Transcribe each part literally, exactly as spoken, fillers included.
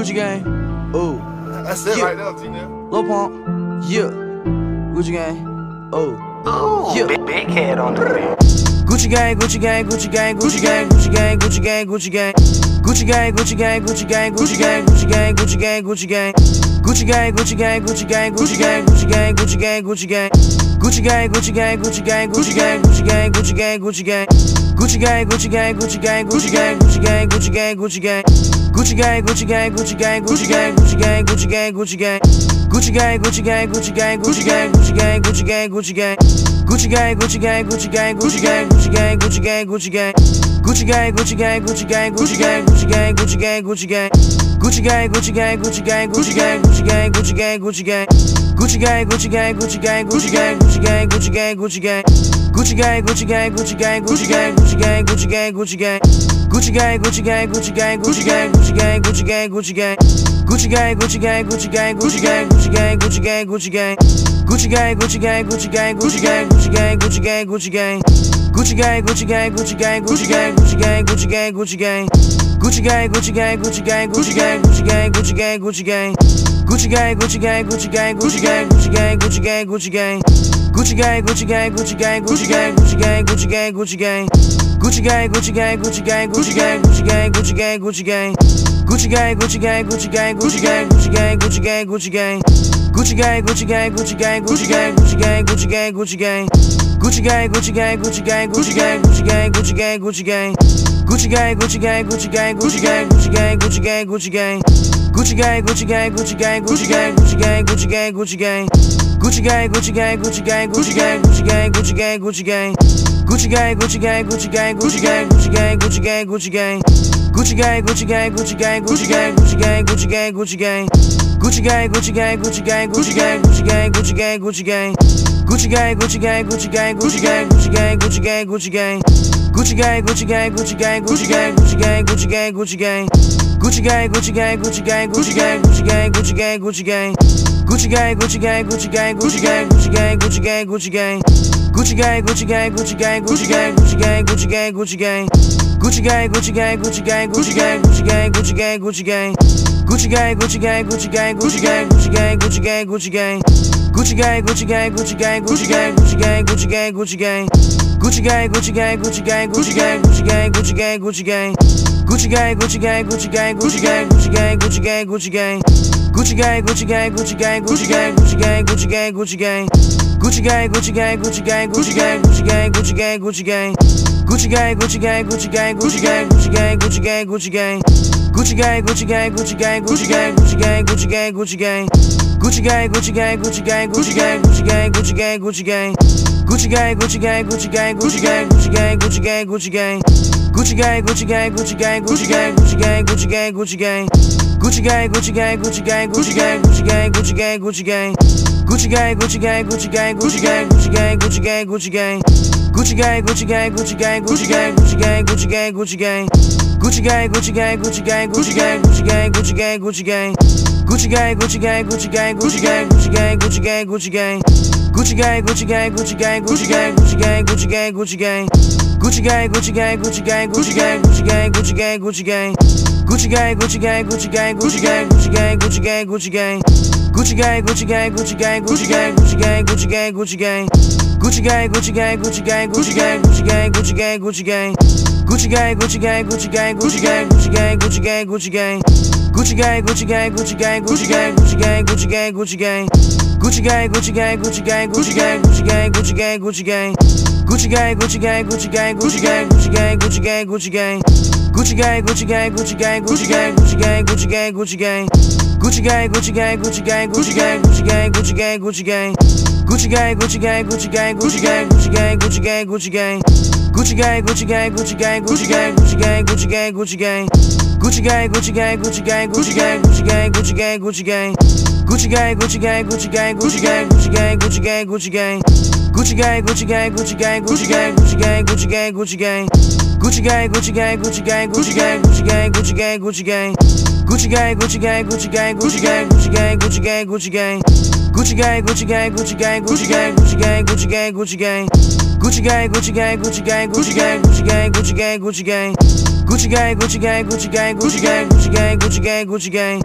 Gucci gang, oh. That's it yeah. right there, T-Nell. Lil Pump, yeah. Gucci gang, oh. Ooh, yeah. big, big head on the beat. Gucci gang, Gucci gang, Gucci gang, Gucci gang, Gucci gang, Gucci gang, Gucci gang. Gucci gang, Gucci gang, Gucci gang, Gucci gang, Gucci gang, Gucci gang, Gucci gang. Gucci gang, Gucci gang, Gucci gang, Gucci gang, Gucci gang, Gucci gang, Gucci gang. Gucci gang, Gucci gang, Gucci gang, Gucci gang, Gucci gang, Gucci gang, Gucci gang. Gucci gang, Gucci gang, Gucci gang, Gucci gang, Gucci gang, Gucci gang, Gucci gang. Gucci gang, Gucci gang, Gucci gang, Gucci gang, Gucci gang, Gucci gang, Gucci gang. Gucci gang, Gucci gang, Gucci gang, Gucci gang, Gucci gang, Gucci gang, Gucci gang. Gucci gang, Gucci gang, Gucci gang, Gucci gang, Gucci gang, Gucci gang, Gucci gang. Gucci gang, Gucci gang, Gucci gang, Gucci gang, Gucci gang, Gucci gang, Gucci gang. Gucci gang, Gucci gang, Gucci gang, Gucci gang, Gucci gang, Gucci gang, Gucci gang. Gucci gang, Gucci gang, Gucci gang, Gucci gang, Gucci gang, Gucci gang, Gucci gang. Gucci gang, Gucci gang, Gucci gang, Gucci gang, Gucci gang, Gucci gang, Gucci gang. Gucci gang, Gucci gang, Gucci gang, Gucci gang, Gucci gang, Gucci gang, Gucci gang. Gucci gang, Gucci gang, Gucci gang, Gucci gang, Gucci gang, Gucci gang, Gucci gang. Gucci gang, Gucci gang, Gucci gang, Gucci gang, Gucci gang, Gucci gang, Gucci gang. Gucci gang, Gucci gang, Gucci gang, Gucci gang, Gucci gang, Gucci gang, Gucci gang. Gucci gang, Gucci gang, Gucci gang, Gucci gang, Gucci gang, Gucci gang, Gucci gang. Gucci gang, Gucci gang, Gucci gang, Gucci gang, Gucci gang, Gucci gang, Gucci gang. Gucci gang, Gucci gang, Gucci gang, Gucci gang, Gucci gang, Gucci gang, Gucci gang. Gucci gang, Gucci gang, Gucci gang, Gucci gang, Gucci gang, Gucci gang, Gucci gang. Gucci gang, Gucci gang, Gucci gang, Gucci gang, Gucci gang, Gucci gang, Gucci gang. Gucci gang, Gucci gang, Gucci gang, Gucci gang, Gucci gang, Gucci gang, Gucci gang. Gucci gang, Gucci gang, Gucci gang, Gucci gang, Gucci gang, Gucci gang, Gucci gang. Gucci gang, Gucci gang, Gucci gang, Gucci gang, Gucci gang, Gucci gang, Gucci gang. Gucci gang, Gucci gang, Gucci gang, Gucci gang, Gucci gang, Gucci gang, Gucci gang. Gucci gang, Gucci gang, Gucci gang, Gucci gang, Gucci gang, Gucci gang, Gucci gang. Gucci gang, Gucci gang, Gucci gang, Gucci gang, Gucci gang, Gucci gang, Gucci gang. Gucci gang, Gucci gang, Gucci gang, Gucci gang, Gucci gang, Gucci gang, Gucci gang. Gucci gang, Gucci gang, Gucci gang, Gucci gang, Gucci gang, Gucci gang, Gucci gang. Gucci gang, Gucci gang, Gucci gang, Gucci gang, Gucci gang, Gucci gang, Gucci gang. Gucci gang, Gucci gang, Gucci gang, Gucci gang, Gucci gang, Gucci gang, Gucci gang. Gucci gang, Gucci gang, Gucci gang, Gucci gang, Gucci gang, Gucci gang, Gucci gang. Gucci gang, Gucci gang, Gucci gang, Gucci gang, Gucci gang, Gucci gang, Gucci gang. Gucci gang, Gucci gang, Gucci gang, Gucci gang, Gucci gang, Gucci gang, Gucci gang. Gucci gang, Gucci gang, Gucci gang, Gucci gang, Gucci gang, Gucci gang, Gucci gang. Gucci gang, Gucci gang, Gucci gang, Gucci gang, Gucci gang, Gucci gang, Gucci gang. Gucci gang, Gucci gang, Gucci gang, Gucci gang, Gucci gang, Gucci gang, Gucci gang. Gucci gang, Gucci gang, Gucci gang, Gucci gang, Gucci gang, Gucci gang, Gucci gang. Gucci gang, Gucci gang, Gucci gang, Gucci gang, Gucci gang, Gucci gang, Gucci gang. Gucci gang, Gucci gang, Gucci gang, Gucci gang, Gucci gang, Gucci gang, Gucci gang. Gucci gang, Gucci gang, Gucci gang, Gucci gang, Gucci gang, Gucci gang, Gucci gang. Gucci gang, Gucci gang, Gucci gang, Gucci gang, Gucci gang, Gucci gang, Gucci gang. Gucci gang, Gucci gang, Gucci gang, Gucci gang, Gucci gang, Gucci gang, Gucci gang. Gucci gang, Gucci gang, Gucci gang, Gucci gang, Gucci gang, Gucci gang, Gucci gang. Gucci gang, Gucci gang, Gucci gang, Gucci gang, Gucci gang, Gucci gang, Gucci gang. Gucci gang, Gucci gang, Gucci gang, Gucci gang, Gucci gang, Gucci gang, Gucci gang. Gucci gang, Gucci gang, Gucci gang, Gucci gang, Gucci gang, Gucci gang, Gucci gang. Gucci gang, Gucci gang, Gucci gang, Gucci gang, Gucci gang, Gucci gang, Gucci gang. Gucci gang, Gucci gang, Gucci gang, Gucci gang, Gucci gang, Gucci gang, Gucci gang. Gucci gang, Gucci gang, Gucci gang, Gucci gang, Gucci gang, Gucci gang, Gucci gang. Gucci gang, Gucci gang, Gucci gang, Gucci gang, Gucci gang, Gucci gang, Gucci gang. Gucci gang, Gucci gang, Gucci gang, Gucci gang, Gucci gang, Gucci gang, Gucci gang. Gucci gang, Gucci gang, Gucci gang, Gucci gang, Gucci gang, Gucci gang, Gucci gang. Gucci gang, Gucci gang, Gucci gang, Gucci gang, Gucci gang, Gucci gang, Gucci gang. Gucci gang, Gucci gang, Gucci gang, Gucci gang, Gucci gang, Gucci gang, Gucci gang. Gucci gang, Gucci gang, Gucci gang, Gucci gang, Gucci gang, Gucci gang, Gucci gang. Gucci gang, Gucci gang, Gucci gang, Gucci gang, Gucci gang, Gucci gang, Gucci gang. Gucci gang, Gucci gang, Gucci gang, Gucci gang, Gucci gang, Gucci gang, Gucci gang. Gucci gang, Gucci gang, Gucci gang, Gucci gang, Gucci gang, Gucci gang, Gucci gang. Gucci gang, Gucci gang, Gucci gang, Gucci gang, Gucci gang, Gucci gang, Gucci gang. Gucci gang, Gucci gang, Gucci gang, Gucci gang, Gucci gang, Gucci gang, Gucci gang. Gucci gang, Gucci gang, Gucci gang, Gucci gang, Gucci gang, Gucci gang, Gucci gang. Gucci gang, Gucci gang, Gucci gang, Gucci gang, Gucci gang, Gucci gang, Gucci gang. Gucci gang, Gucci gang, Gucci gang, Gucci gang, Gucci gang, Gucci gang, Gucci gang. Gucci gang, Gucci gang, Gucci gang, Gucci gang, Gucci gang, Gucci gang, Gucci gang. Gucci gang, Gucci gang, Gucci gang, Gucci gang, Gucci gang, Gucci gang, Gucci gang. Gucci gang, Gucci gang, Gucci gang, Gucci gang, Gucci gang, Gucci gang, Gucci gang. Gucci gang, Gucci gang, Gucci gang, Gucci gang, Gucci gang, Gucci gang, Gucci gang. Gucci gang, Gucci gang, Gucci gang, Gucci gang, Gucci gang, Gucci gang, Gucci gang. Gucci gang, Gucci gang, Gucci gang, Gucci gang, Gucci gang, Gucci gang, Gucci gang. Gucci gang, Gucci gang, Gucci gang, Gucci gang, Gucci gang, Gucci gang, Gucci gang. Gucci gang, Gucci gang, Gucci gang, Gucci gang, Gucci gang, Gucci gang, Gucci gang.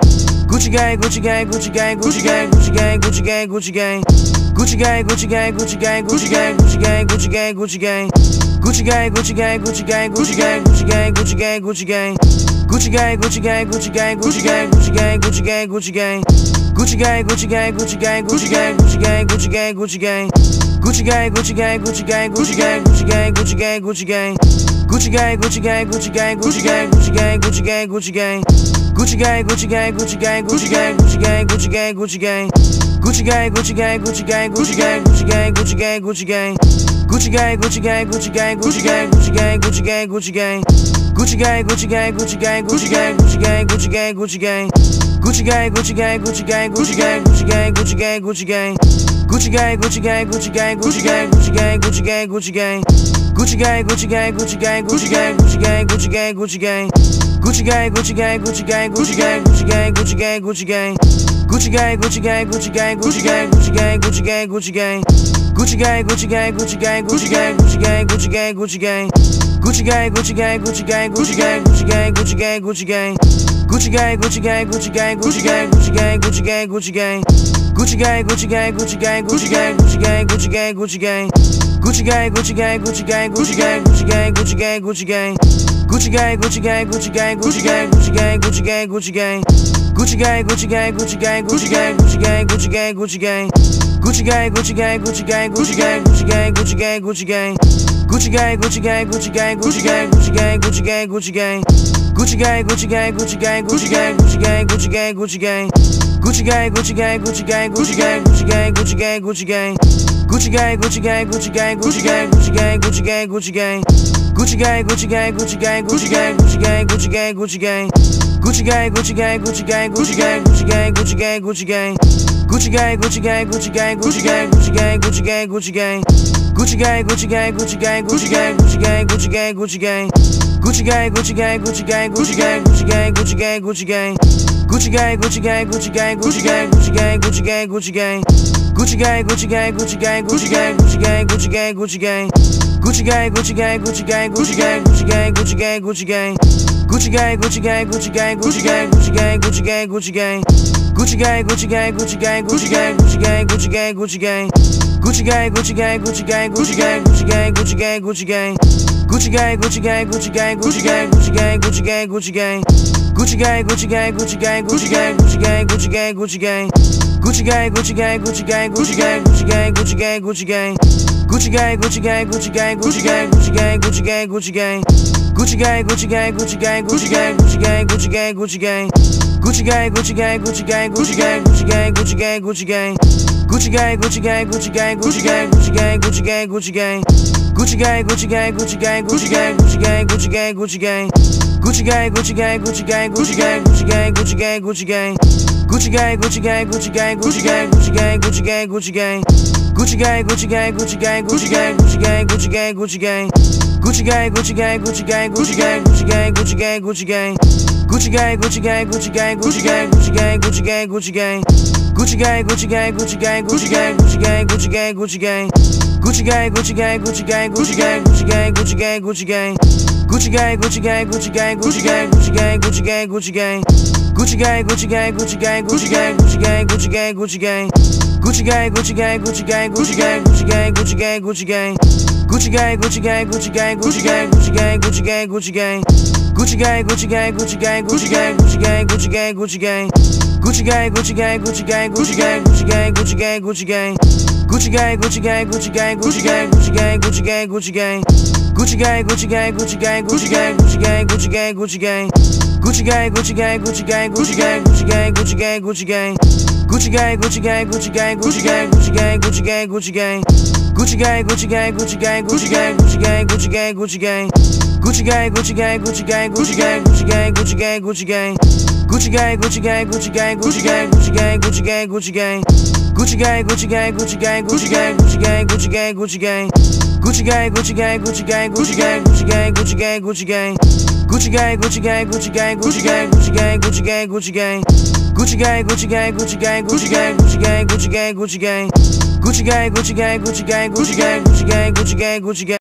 Gucci gang, Gucci gang, Gucci gang, Gucci gang, Gucci gang, Gucci gang, Gucci gang. Gucci gang, Gucci gang, Gucci gang, Gucci gang, Gucci gang, Gucci gang, Gucci gang. Gucci gang, Gucci gang, Gucci gang, Gucci gang, Gucci gang, Gucci gang, Gucci gang. Gucci gang, Gucci gang, Gucci gang, Gucci gang, Gucci gang, Gucci gang, Gucci gang. Gucci gang, Gucci gang, Gucci gang, Gucci gang, Gucci gang, Gucci gang, Gucci gang. Gucci gang, Gucci gang, Gucci gang, Gucci gang, Gucci gang, Gucci gang, Gucci gang. Gucci gang, Gucci gang, Gucci gang, Gucci gang, Gucci gang, Gucci gang, Gucci gang. Gucci gang, Gucci gang, Gucci gang, Gucci gang, Gucci gang, Gucci gang, Gucci gang. Gucci gang, Gucci gang, Gucci gang, Gucci gang, Gucci gang, Gucci gang, Gucci gang. Gucci gang, Gucci gang, Gucci gang, Gucci gang, Gucci gang, Gucci gang, Gucci gang. Gucci gang, Gucci gang, Gucci gang, Gucci gang, Gucci gang, Gucci gang, Gucci gang. Gucci gang, Gucci gang, Gucci gang, Gucci gang, Gucci gang, Gucci gang, Gucci gang. Gucci gang, Gucci gang, Gucci gang, Gucci gang, Gucci gang, Gucci gang, Gucci gang. Gucci gang, Gucci gang, Gucci gang, Gucci gang, Gucci gang, Gucci gang, Gucci gang. Gucci gang, Gucci gang, Gucci gang, Gucci gang, Gucci gang, Gucci gang, Gucci gang. Gucci gang, Gucci gang, Gucci gang, Gucci gang, Gucci gang, Gucci gang, Gucci gang. Gucci gang, Gucci gang, Gucci gang, Gucci gang, Gucci gang, Gucci gang, Gucci gang. Gucci gang, Gucci gang, Gucci gang, Gucci gang, Gucci gang, Gucci gang, Gucci gang. Gucci gang, Gucci gang, Gucci gang, Gucci gang, Gucci gang, Gucci gang, Gucci gang. Gucci gang, Gucci gang, Gucci gang, Gucci gang, Gucci gang, Gucci gang, Gucci gang. Gucci gang, Gucci gang, Gucci gang, Gucci gang, Gucci gang, Gucci gang, Gucci gang. Gucci gang, Gucci gang, Gucci gang, Gucci gang, Gucci gang, Gucci gang, Gucci gang. Gucci gang, Gucci gang, Gucci gang, Gucci gang, Gucci gang, Gucci gang, Gucci gang. Gucci gang, Gucci gang, Gucci gang, Gucci gang, Gucci gang, Gucci gang, Gucci gang. Gucci gang, Gucci gang, Gucci gang, Gucci gang, Gucci gang, Gucci gang, Gucci gang. Gucci gang, Gucci gang, Gucci gang, Gucci gang, Gucci gang, Gucci gang, Gucci gang. Gucci gang, Gucci gang, Gucci gang, Gucci gang, Gucci gang, Gucci gang, Gucci gang. Gucci gang, Gucci gang, Gucci gang, Gucci gang, Gucci gang, Gucci gang, Gucci gang. Gucci gang, Gucci gang, Gucci gang, Gucci gang, Gucci gang, Gucci gang, Gucci gang. Gucci gang, Gucci gang, Gucci gang, Gucci gang, Gucci gang, Gucci gang, Gucci gang. Gucci gang, Gucci gang, Gucci gang, Gucci gang, Gucci gang, Gucci gang, Gucci gang. Gucci gang, Gucci gang, Gucci gang, Gucci gang, Gucci gang, Gucci gang, Gucci gang. Gucci gang, Gucci gang, Gucci gang, Gucci gang, Gucci gang, Gucci gang, Gucci gang. Gucci gang, Gucci gang, Gucci gang, Gucci gang, Gucci gang, Gucci gang, Gucci gang. Gucci gang, Gucci gang, Gucci gang, Gucci gang, Gucci gang, Gucci gang, Gucci gang. Gucci gang, Gucci gang, Gucci gang, Gucci gang, Gucci gang, Gucci gang, Gucci gang. Gucci gang, Gucci gang, Gucci gang, Gucci gang, Gucci gang, Gucci gang, Gucci gang. Gucci gang, Gucci gang, Gucci gang, Gucci gang, Gucci gang, Gucci gang, Gucci gang. Gucci gang, Gucci gang, Gucci gang, Gucci gang, Gucci gang, Gucci gang, Gucci gang. Gucci gang, Gucci gang, Gucci gang, Gucci gang, Gucci gang, Gucci gang, Gucci gang. Gucci gang, Gucci gang, Gucci gang, Gucci gang, Gucci gang, Gucci gang, Gucci gang. Gucci gang, Gucci gang, Gucci gang, Gucci gang, Gucci gang, Gucci gang, Gucci gang. Gucci gang, Gucci gang, Gucci gang, Gucci gang, Gucci gang, Gucci gang, Gucci gang. Gucci gang, Gucci gang, Gucci gang, Gucci gang, Gucci gang, Gucci gang, Gucci gang. Gucci gang, Gucci gang, Gucci gang, Gucci gang, Gucci gang, Gucci gang, Gucci gang. Gucci gang, Gucci gang, Gucci gang, Gucci gang, Gucci gang, Gucci gang, Gucci gang. Gucci gang, Gucci gang, Gucci gang, Gucci gang, Gucci gang, Gucci gang, Gucci gang. Gucci gang, Gucci gang, Gucci gang, Gucci gang, Gucci gang, Gucci gang, Gucci gang. Gucci gang, Gucci gang, Gucci gang, Gucci gang, Gucci gang, Gucci gang, Gucci gang. Gucci gang, Gucci gang, Gucci gang, Gucci gang, Gucci gang, Gucci gang, Gucci gang. Gucci gang, Gucci gang, Gucci gang, Gucci gang, Gucci gang, Gucci gang, Gucci gang. Gucci gang, Gucci gang, Gucci gang, Gucci gang, Gucci gang, Gucci gang, Gucci gang. Gucci gang, Gucci gang, Gucci gang, Gucci gang, Gucci gang, Gucci gang, Gucci gang. Gucci gang, Gucci gang, Gucci gang, Gucci gang, Gucci gang, Gucci gang, Gucci gang. Gucci gang, Gucci gang, Gucci gang, Gucci gang, Gucci gang, Gucci gang, Gucci gang. Gucci gang, Gucci gang, Gucci gang, Gucci gang, Gucci gang, Gucci gang, Gucci gang. Gucci gang, Gucci gang, Gucci gang, Gucci gang, Gucci gang, Gucci gang, Gucci gang. Gucci gang, Gucci gang, Gucci gang, Gucci gang, Gucci gang, Gucci gang, Gucci gang. Gucci gang, Gucci gang, Gucci gang, Gucci gang, Gucci gang, Gucci gang, Gucci gang. Gucci gang, Gucci gang, Gucci gang, Gucci gang, Gucci gang, Gucci gang, Gucci gang. Gucci gang, Gucci gang, Gucci gang, Gucci gang, Gucci gang, Gucci gang, Gucci gang. Gucci gang, Gucci gang, Gucci gang, Gucci gang, Gucci gang, Gucci gang, Gucci gang. Gucci gang, Gucci gang, Gucci gang, Gucci gang, Gucci gang, Gucci gang, Gucci gang. Gucci gang, Gucci gang, Gucci gang, Gucci gang, Gucci gang, Gucci gang, Gucci gang. Gucci gang, Gucci gang, Gucci gang, Gucci gang, Gucci gang, Gucci gang, Gucci gang. Gucci gang, Gucci gang, Gucci gang, Gucci gang, Gucci gang, Gucci gang, Gucci gang. Gucci gang, Gucci gang, Gucci gang, Gucci gang, Gucci gang, Gucci gang, Gucci gang. Gucci gang, Gucci gang, Gucci gang, Gucci gang, Gucci gang, Gucci gang, Gucci gang. Gucci gang, Gucci gang, Gucci gang, Gucci gang, Gucci gang, Gucci gang, Gucci gang. Gucci gang, Gucci gang, Gucci gang, Gucci gang, Gucci gang, Gucci gang, Gucci gang. Gucci gang, Gucci gang, Gucci gang, Gucci gang, Gucci gang, Gucci gang, Gucci gang. Gucci gang, Gucci gang, Gucci gang, Gucci gang, Gucci gang, Gucci gang, Gucci gang, Gucci gang.